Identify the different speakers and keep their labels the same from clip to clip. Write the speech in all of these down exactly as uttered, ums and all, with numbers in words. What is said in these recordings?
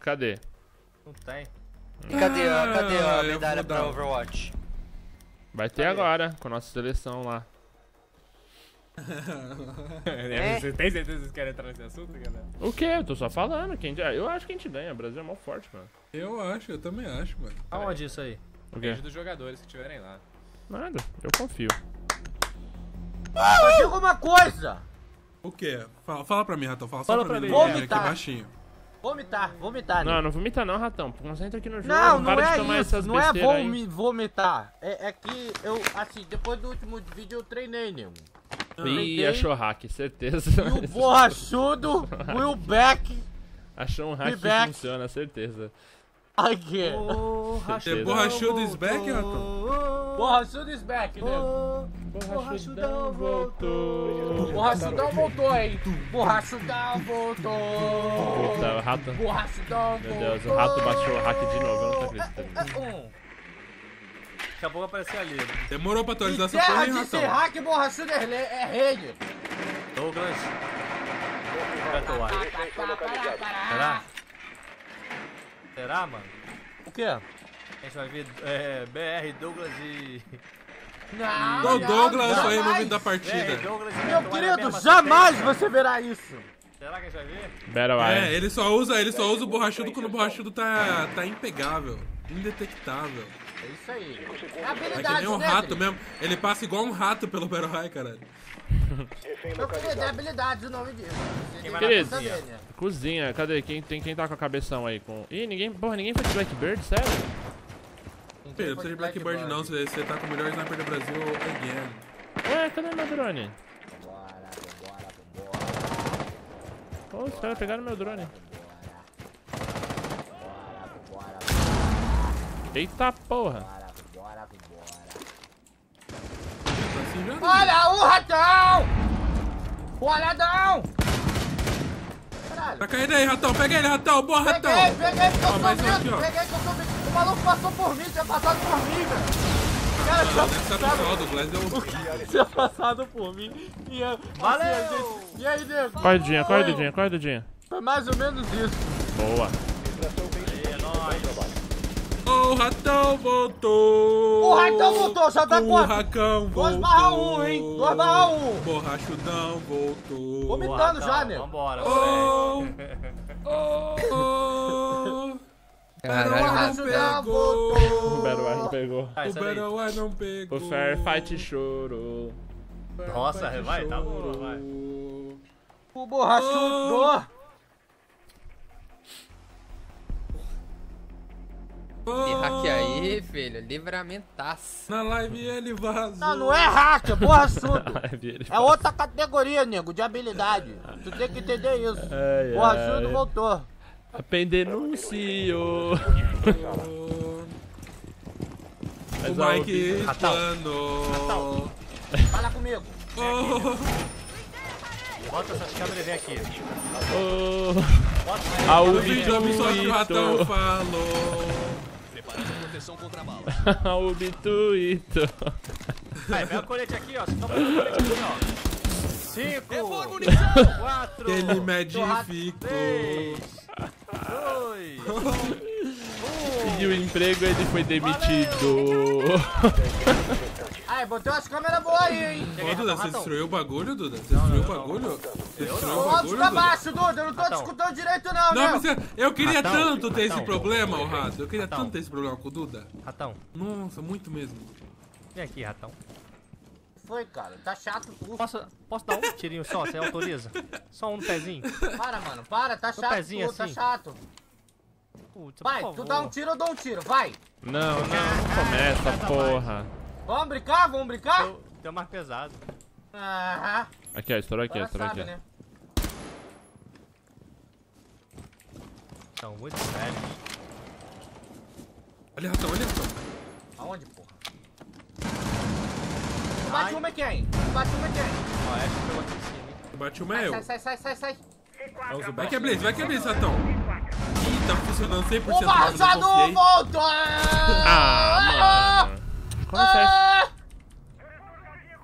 Speaker 1: Cadê?
Speaker 2: Não tem.
Speaker 3: E cadê, a- cadê a
Speaker 4: Ah, eu
Speaker 3: medalha
Speaker 4: vou
Speaker 3: pra
Speaker 4: dar.
Speaker 3: Overwatch?
Speaker 1: Vai ter agora, com a nossa seleção lá.
Speaker 2: É? Você tem certeza que vocês querem entrar nesse assunto, galera?
Speaker 1: O quê? Eu tô só falando. Quem... Eu acho que a gente ganha. O Brasil é mó forte, mano.
Speaker 4: Eu acho, eu também acho, mano.
Speaker 2: Aonde isso aí?
Speaker 1: O quê?
Speaker 2: Depende dos jogadores que estiverem lá.
Speaker 1: Nada. Eu confio.
Speaker 5: Eu digo uma coisa.
Speaker 4: O quê? Fala, fala pra mim, Ratão. Fala,
Speaker 2: Fala
Speaker 4: só pra
Speaker 2: pra
Speaker 4: mim.
Speaker 2: mim.
Speaker 4: no ouvido
Speaker 5: Vomitar.
Speaker 4: aqui baixinho.
Speaker 5: Vomitar, vomitar.
Speaker 1: Não,
Speaker 5: nego.
Speaker 1: não vomita não, Ratão. Concentra aqui no jogo.
Speaker 5: Não, não
Speaker 1: Para de
Speaker 5: é
Speaker 1: tomar
Speaker 5: isso,
Speaker 1: essas
Speaker 5: não é
Speaker 1: besteiras aí.
Speaker 5: vomi vomitar. É, é que eu, assim, depois do último vídeo eu treinei, nego.
Speaker 1: Ih,
Speaker 5: Treinei.
Speaker 1: achou hack, certeza.
Speaker 5: E o borrachudo, Will Beck,
Speaker 1: Achou um hack
Speaker 5: Me
Speaker 1: que
Speaker 5: back.
Speaker 1: funciona, certeza.
Speaker 5: aqui.
Speaker 4: Você borrachudo is back, Ratão?
Speaker 5: Borrachudo is back, nego.
Speaker 1: Borrachudão voltou.
Speaker 5: Borrachudão voltou, hein. Borrachudão voltou.
Speaker 1: Puta, o rato.
Speaker 5: Borrachudão
Speaker 1: Meu
Speaker 5: voltou.
Speaker 1: Deus, o rato baixou o hack de novo, eu não tô acreditando.
Speaker 5: Hum.
Speaker 2: Acabou de aparecer ali.
Speaker 4: Demorou pra atualizar essa
Speaker 5: Terra
Speaker 4: porra, hein,
Speaker 5: de
Speaker 4: Ratão?
Speaker 5: Serraque, borrachudo é, le- é rei, nego.
Speaker 2: Douglas. Beto White. Será? Será, mano?
Speaker 5: O quê?
Speaker 2: A gente vai ver é, B R, Douglas e...
Speaker 5: Não,
Speaker 4: O Douglas
Speaker 5: não,
Speaker 4: foi
Speaker 5: jamais.
Speaker 4: removido da
Speaker 2: B R,
Speaker 4: partida.
Speaker 2: Douglas e
Speaker 5: Meu
Speaker 2: Beto White na
Speaker 5: querido,
Speaker 2: mesma
Speaker 5: jamais
Speaker 2: sequência.
Speaker 5: você verá isso.
Speaker 2: Será que a gente vai ver?
Speaker 1: Battle
Speaker 4: É,
Speaker 1: Eye.
Speaker 4: ele só usa, ele só usa o borrachudo quando o borrachudo tá, tá impegável, indetectável.
Speaker 5: É isso aí. É
Speaker 4: É
Speaker 5: habilidade,
Speaker 4: que nem um
Speaker 5: né,
Speaker 4: rato
Speaker 5: Dri?
Speaker 4: mesmo. Ele passa igual um rato pelo Battle Royale, caralho.
Speaker 5: Meu querido, é habilidade o nome disso. Você
Speaker 2: Quem
Speaker 5: tem
Speaker 2: vai
Speaker 5: que
Speaker 1: Querido.
Speaker 5: saber, né?
Speaker 1: Cozinha, cadê? Quem, tem, quem tá com a cabeção aí? Com... Ih, ninguém. Porra, ninguém foi de Blackbird, sério?
Speaker 4: Pedro, não precisa de Blackbird não, você, você tá com o melhor sniper do Brasil again.
Speaker 1: Ué, cadê meu drone?
Speaker 5: Vambora, vambora, vambora.
Speaker 1: Pô, os caras pegaram meu drone.
Speaker 5: Vambora, vambora,
Speaker 1: Eita porra.
Speaker 5: vambora, vambora, vambora.
Speaker 4: Assim já não.
Speaker 5: Olha o ratão! O olhadão! Caralho.
Speaker 4: Tá caindo aí, Ratão. Pega ele, Ratão. Boa, Ratão.
Speaker 5: Peguei, peguei que eu
Speaker 4: Ó,
Speaker 5: tô
Speaker 4: mais um aqui,
Speaker 5: vendo,
Speaker 4: ó.
Speaker 5: peguei que eu tô vendo. O maluco passou por mim, tinha passado por mim, velho. Cara,
Speaker 4: Não, deve estar no sol, Douglas. Deu...
Speaker 5: tinha passado por mim. E eu,
Speaker 2: Valeu!
Speaker 5: assim, a gente- e aí, nego?
Speaker 1: Corre, Dudinha, corre,
Speaker 5: Foi-
Speaker 1: Dudinha, corre, Dudinha.
Speaker 5: Foi mais ou menos isso.
Speaker 1: Boa.
Speaker 2: Aí, é nóis.
Speaker 4: O Ratão voltou.
Speaker 5: O ratão voltou, já tá
Speaker 4: O
Speaker 5: quanto?
Speaker 4: Racão voltou.
Speaker 5: dois barra um, hein? dois barra um.
Speaker 4: Borrachudão voltou.
Speaker 5: Vou me-
Speaker 2: Boa,
Speaker 5: Vomitando
Speaker 2: Ratão,
Speaker 5: já, nego.
Speaker 2: Vambora,
Speaker 4: Oh,
Speaker 2: moleque.
Speaker 4: oh, oh.
Speaker 3: Caralho,
Speaker 4: Battle
Speaker 3: mano.
Speaker 4: Eye não pegou.
Speaker 1: O Battle Eye não pegou.
Speaker 2: Ah,
Speaker 4: O
Speaker 2: isso aí.
Speaker 4: Battle Eye não pegou.
Speaker 1: O Firefight chorou.
Speaker 2: Nossa, vai, tá bom, vai.
Speaker 5: O borrachudo.
Speaker 3: E hack aí, filho. Livramentaço.
Speaker 4: Na live ele vazou.
Speaker 5: Não, não é hacker, borrachudo.
Speaker 1: Ele
Speaker 5: É outra categoria, nego, de habilidade. Tu tem que entender isso.
Speaker 1: Ai,
Speaker 5: Borrachudo
Speaker 1: ai.
Speaker 5: voltou.
Speaker 1: A denuncio.
Speaker 4: O
Speaker 1: Mas, ó,
Speaker 4: Mike
Speaker 2: Ratão.
Speaker 4: explanou.
Speaker 5: Fala comigo.
Speaker 4: Oh,
Speaker 2: Bota essas câmeras e vem aqui.
Speaker 1: Oh,
Speaker 2: Bota
Speaker 1: a
Speaker 4: no vídeo absurdo que o Ratão
Speaker 1: Ubituito.
Speaker 4: falou.
Speaker 1: A Ubituito.
Speaker 2: Vai, pega o colete aqui, ó. Você toma o colete aqui, ó. Cinco, quatro,
Speaker 4: Que ele modificou.
Speaker 2: três, dois,
Speaker 1: Pediu um emprego, ele foi demitido.
Speaker 5: Aí, botei umas câmeras boas aí, hein?
Speaker 4: Ô, Duda, você destruiu o bagulho, Duda? Você destruiu o bagulho? Você destruiu o
Speaker 5: Vamos
Speaker 4: bagulho,
Speaker 5: pra
Speaker 4: Duda?
Speaker 5: baixo, Duda. Eu não tô
Speaker 2: Ratão.
Speaker 5: discutindo direito, não,
Speaker 4: Não,
Speaker 5: né?
Speaker 4: mas eu- eu queria
Speaker 2: Ratão.
Speaker 4: tanto ter esse
Speaker 2: Ratão.
Speaker 4: problema, ô Rato. Eu queria
Speaker 2: Ratão.
Speaker 4: tanto ter esse problema com o Duda.
Speaker 2: Ratão,
Speaker 4: Nossa, muito mesmo.
Speaker 2: vem aqui, Ratão.
Speaker 5: Foi, cara. Tá chato tudo.
Speaker 2: Posso, posso dar um tirinho só? Você autoriza? Só um no pezinho?
Speaker 5: Para, mano. Para. Tá chato
Speaker 2: pezinho
Speaker 5: tudo. Tá
Speaker 2: assim.
Speaker 5: chato.
Speaker 2: Putz,
Speaker 5: Vai,
Speaker 2: por
Speaker 5: tu
Speaker 2: favor.
Speaker 5: dá um tiro, eu dou um tiro. Vai.
Speaker 1: Não, não, não começa, porra.
Speaker 5: Vamos brincar? Vamos brincar?
Speaker 2: Deu, deu mais pesado.
Speaker 5: Aham.
Speaker 1: Aqui, ó, estourou aqui, ó,
Speaker 5: Agora
Speaker 1: estourou aqui.
Speaker 5: sabe,
Speaker 1: ó.
Speaker 5: né?
Speaker 2: São muito velhos.
Speaker 4: Olha, Ratão, olha, Ratão.
Speaker 5: Aonde, porra? Tu bate
Speaker 2: Ai.
Speaker 5: uma é quem? Tu bate uma é quem?
Speaker 2: Ó, essa pegou aqui em cima, hein?
Speaker 4: Eu bati uma é eu.
Speaker 5: Sai, sai, sai, sai, sai.
Speaker 4: Vai que é Blaze, vai que é Blaze, Ratão. Ih, tá funcionando cem por
Speaker 5: O
Speaker 4: cento. mas eu não
Speaker 5: Barçador
Speaker 4: confiei.
Speaker 5: voltou!
Speaker 1: Ah, mano. Como é
Speaker 5: Ah!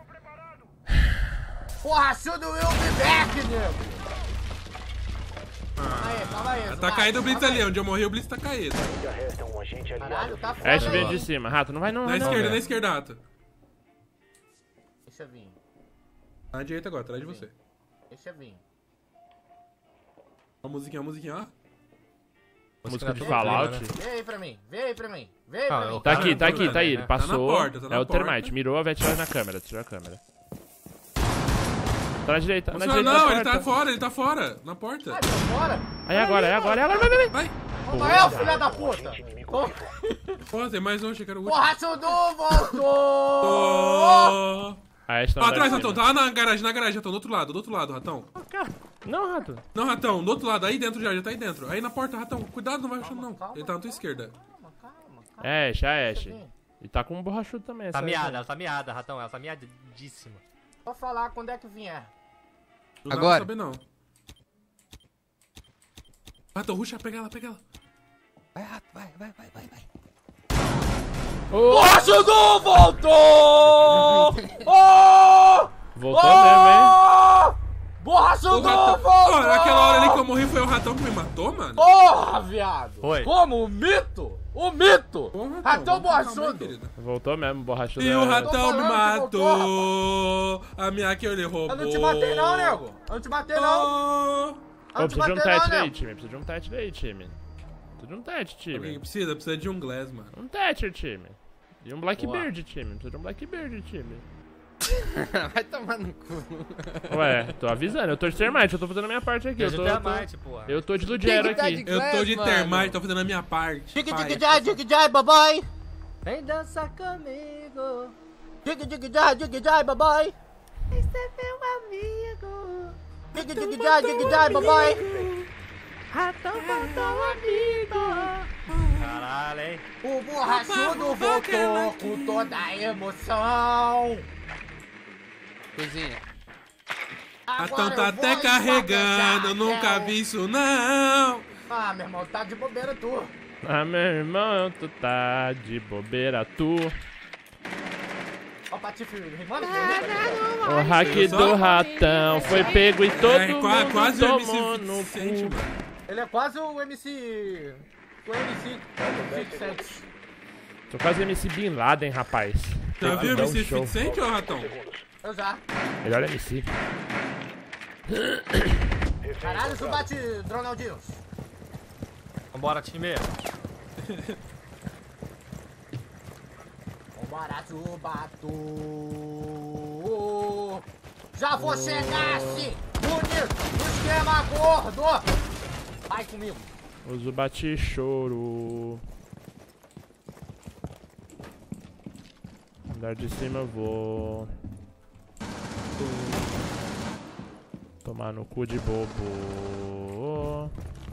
Speaker 5: Borrachudo will be back, nego! Calma aí, calma aí.
Speaker 4: Tá
Speaker 5: Zubat,
Speaker 4: caído o Blitz
Speaker 5: calma
Speaker 4: ali.
Speaker 5: aí.
Speaker 4: Onde eu morri, o Blitz tá caído.
Speaker 5: Caralho, tá foda.
Speaker 1: Ash veio
Speaker 5: hein?
Speaker 1: de cima. Rato, não vai não,
Speaker 4: Na
Speaker 1: vai não.
Speaker 4: esquerda,
Speaker 1: velho.
Speaker 4: na esquerda, Rato.
Speaker 5: Deixa eu vir.
Speaker 4: Na direita agora, atrás de você.
Speaker 5: Deixa eu vir.
Speaker 4: Ó a musiquinha, a musiquinha, ó.
Speaker 1: Música de
Speaker 2: Música
Speaker 1: Fallout.
Speaker 2: né?
Speaker 5: Vem aí pra mim, vem aí pra mim. Vem aí
Speaker 2: Ah,
Speaker 5: pra mim.
Speaker 2: o
Speaker 1: Tá
Speaker 2: cara
Speaker 1: aqui,
Speaker 2: não
Speaker 1: tá
Speaker 2: tá
Speaker 1: aqui,
Speaker 2: vendo,
Speaker 1: tá aí.
Speaker 2: né?
Speaker 1: Ele
Speaker 2: Tá
Speaker 4: na
Speaker 1: passou.
Speaker 4: porta, tá na
Speaker 1: É o
Speaker 4: porta.
Speaker 1: Termite. Mirou, vai atirar na câmera. Tirou a câmera. Tá na direita, na
Speaker 4: Não,
Speaker 1: direita
Speaker 4: não,
Speaker 1: da
Speaker 4: ele tá
Speaker 1: porta.
Speaker 4: fora, ele tá fora. Na porta.
Speaker 5: Vai, bora.
Speaker 1: Aí agora, é agora, é agora. Vai, vai, vai.
Speaker 4: Vai.
Speaker 5: Toma eu, filha da puta. Toma.
Speaker 4: Ó, tem mais um, achei que era o último.
Speaker 5: Borrachudo voltou.
Speaker 4: Ó.
Speaker 1: A Ash tá
Speaker 4: Ó,
Speaker 1: no
Speaker 4: atrás,
Speaker 1: lugar de
Speaker 4: Ratão.
Speaker 1: cima.
Speaker 4: Tá lá na garagem, na garagem, Ratão. Do outro lado, do outro lado, Ratão.
Speaker 1: Não, Rato.
Speaker 4: Não, Ratão, do outro lado. Aí dentro já, já tá aí dentro. Aí na porta, Ratão. Cuidado, não vai achando não.
Speaker 5: calma,
Speaker 4: Ele tá na tua esquerda.
Speaker 5: Calma, calma, calma.
Speaker 1: É, Ash, a Ash.
Speaker 5: Deixa eu vir.
Speaker 1: E tá com um borrachudo também.
Speaker 2: Tá
Speaker 1: essa
Speaker 2: miada,
Speaker 1: Ash.
Speaker 2: ela tá miada, ratão. Ela tá miadíssima.
Speaker 5: Vou falar quando é que vier.
Speaker 4: Não dá
Speaker 3: Agora.
Speaker 4: pra saber, não. Ratão, ruxa, pega ela, pega ela.
Speaker 3: Vai, Rato, vai, vai, vai, vai, vai.
Speaker 1: Ô,
Speaker 5: Borrachudo voltou. Oh!
Speaker 1: voltou mesmo, hein?
Speaker 4: O
Speaker 5: Borrachudo
Speaker 4: Ratão.
Speaker 5: voltou.
Speaker 4: Ó, naquela hora ali que eu morri foi o Ratão que me matou, mano.
Speaker 5: Porra, viado.
Speaker 2: Foi.
Speaker 5: Como? O mito? O mito.
Speaker 4: Porra,
Speaker 5: Ratão
Speaker 4: vamos com calma aí,
Speaker 5: borrachudo.
Speaker 4: querida.
Speaker 1: Voltou mesmo, borrachudo.
Speaker 4: E
Speaker 1: é-
Speaker 4: o Ratão
Speaker 5: Tô
Speaker 4: me
Speaker 5: falando que
Speaker 4: matou. A minha que ele roubou.
Speaker 5: Eu não te matei não, nego. Eu não te matei não.
Speaker 4: Oh.
Speaker 5: Eu
Speaker 1: Ô,
Speaker 5: não te
Speaker 1: precisa de um
Speaker 5: matei não,
Speaker 1: tete aí,
Speaker 5: nego.
Speaker 1: time. Precisa de um tete aí, time. Precisa de um tete,
Speaker 4: Alguém
Speaker 1: time.
Speaker 4: precisa? Precisa de um Glass, mano.
Speaker 1: Um Thatcher, time. E um Blackbeard,
Speaker 2: Boa.
Speaker 1: time. Precisa de um Blackbeard, time.
Speaker 3: Vai tomar no cu.
Speaker 1: Ué, tô avisando. Eu tô de Termite, eu tô fazendo a minha parte aqui. Eu
Speaker 2: Beijo
Speaker 1: tô,
Speaker 2: até
Speaker 1: tô-
Speaker 2: a Mite, porra.
Speaker 1: eu tô de Ludgero
Speaker 3: Tem que tá
Speaker 1: aqui.
Speaker 3: de-
Speaker 4: Eu tô de
Speaker 3: Glass,
Speaker 4: termite,
Speaker 3: mano.
Speaker 4: tô fazendo a minha parte.
Speaker 5: Dig
Speaker 4: Pai.
Speaker 5: dig jai, dig jai, babai.
Speaker 2: Vem dançar comigo.
Speaker 5: Dig dig jai, dig jai, babai.
Speaker 3: Esse é meu amigo.
Speaker 5: Dig dig jai, dig jai, babai.
Speaker 3: Ratão voltou amigo.
Speaker 2: Caralho, hein?
Speaker 5: O borrachudo voltou com toda a emoção.
Speaker 3: Cozinha.
Speaker 4: Ratão
Speaker 5: Agora
Speaker 4: tá
Speaker 5: eu
Speaker 4: até
Speaker 5: vou
Speaker 4: carregando, eu nunca
Speaker 5: esfaquear
Speaker 4: vi isso não.
Speaker 5: Ah, meu irmão, tá de bobeira tu.
Speaker 1: Ah, meu irmão, tu tá de bobeira, tu.
Speaker 5: Ó o Patife rimando aqui.
Speaker 1: O hack
Speaker 4: Viu só?
Speaker 1: do ratão foi pego e todo
Speaker 4: É, qua-
Speaker 1: mundo
Speaker 4: quase o
Speaker 1: tomou
Speaker 4: M C
Speaker 1: no
Speaker 4: Vicente,
Speaker 1: cu.
Speaker 4: mano.
Speaker 5: Ele é quase o M C... O M C... cinquenta e sete.
Speaker 1: Tô quase M C Bin Laden, rapaz.
Speaker 4: Já viu o
Speaker 1: Dá um
Speaker 4: M C
Speaker 1: show.
Speaker 4: Vicente, ô Ratão?
Speaker 5: Eu já.
Speaker 1: Melhor M C.
Speaker 5: Caralho, isso bate Ronaldinho.
Speaker 2: Vambora, time.
Speaker 5: Vambora, Zubato. Já vou chegar assim, bonito, no esquema gordo. Vai comigo.
Speaker 1: Uso bate choro. Andar de cima eu vou. Tomar no cu de bobo.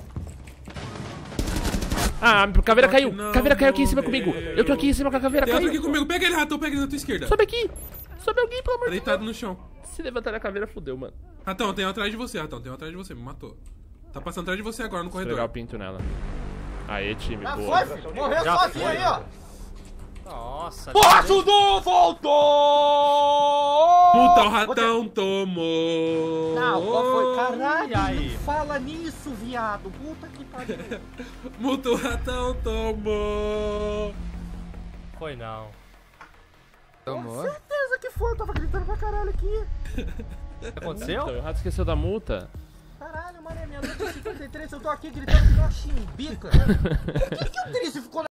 Speaker 1: Ah, a caveira caiu!
Speaker 4: Não
Speaker 1: Caveira caiu aqui em cima
Speaker 4: morreu.
Speaker 1: comigo! Eu tô aqui em cima com a caveira
Speaker 4: Tem outro
Speaker 1: caiu!
Speaker 4: aqui comigo, pega ele, Ratão, pega ele na tua esquerda.
Speaker 1: Sobe aqui! Sobe alguém, pelo amor
Speaker 4: Tá
Speaker 1: de Deus!
Speaker 4: deitado no chão.
Speaker 1: Se levantar na caveira, fudeu, mano.
Speaker 4: Ratão, tem um atrás de você, Ratão, tem um atrás de você, me matou. Tá passando atrás de você agora no
Speaker 1: Vou pegar o
Speaker 4: corredor.
Speaker 1: pinto nela. Aê, time,
Speaker 5: Já
Speaker 1: boa.
Speaker 5: foi, filho. Morreu
Speaker 2: Já
Speaker 5: sozinho
Speaker 2: foi.
Speaker 5: aí, ó.
Speaker 2: Nossa.
Speaker 5: Borrachudo voltou!
Speaker 4: Puta, o Ratão tomou.
Speaker 5: Não, qual foi? Caralho,
Speaker 2: E aí?
Speaker 5: não fala nisso, viado. Puta que pariu.
Speaker 4: Puta, o Ratão tomou.
Speaker 2: Foi não.
Speaker 3: Tomou?
Speaker 5: Certeza que foi, eu tava gritando pra caralho aqui.
Speaker 2: O que aconteceu?
Speaker 1: Então, o rato esqueceu da multa.
Speaker 5: Caralho, mano, é meia-noite e cinquenta e três, eu tô aqui gritando que não chimbica. Por que que eu